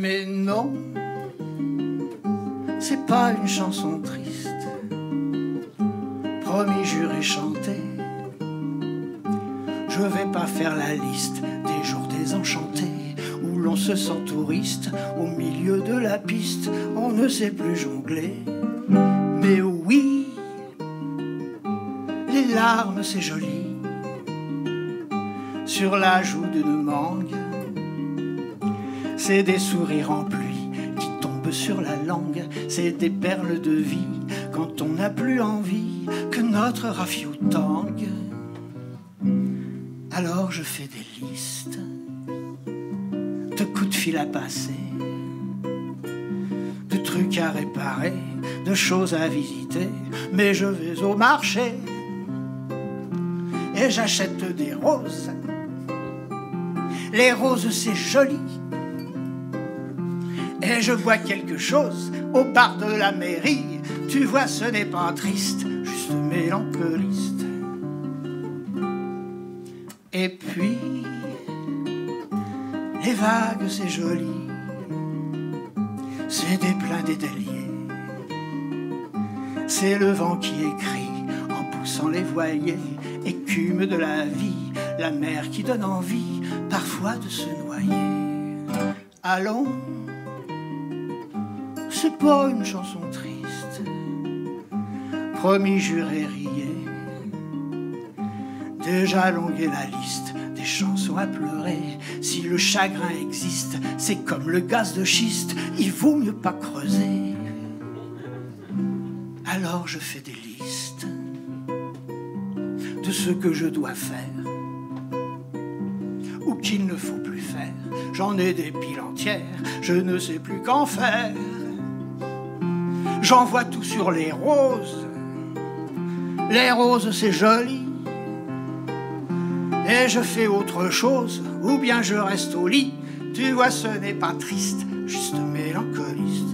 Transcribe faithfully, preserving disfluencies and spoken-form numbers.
Mais non, c'est pas une chanson triste, promis, juré, chanté. Je vais pas faire la liste des jours désenchantés où l'on se sent touriste au milieu de la piste, on ne sait plus jongler. Mais oui, les larmes c'est joli sur la joue d'une mangue, c'est des sourires en pluie qui tombent sur la langue, c'est des perles de vie quand on n'a plus envie que notre rafiou tangue. Alors je fais des listes de coups de fil à passer, de trucs à réparer, de choses à visiter, mais je vais au marché et j'achète des roses. Les roses c'est joli, et je bois quelque chose au bar de la mairie. Tu vois, ce n'est pas triste, juste mélancoliste. Et puis, les vagues, c'est joli, c'est des pleins d'édéliers, c'est le vent qui écrit en poussant les voiliers, écume de la vie, la mer qui donne envie parfois de se noyer. Allons, c'est pas une chanson triste, promis, juré, rié. Déjà longue est la liste des chansons à pleurer. Si le chagrin existe, c'est comme le gaz de schiste, il vaut mieux pas creuser. Alors je fais des listes de ce que je dois faire ou qu'il ne faut plus faire. J'en ai des piles entières, je ne sais plus qu'en faire. J'envoie tout sur les roses. Les roses c'est joli, et je fais autre chose, ou bien je reste au lit. Tu vois, ce n'est pas triste, juste mélancoliste.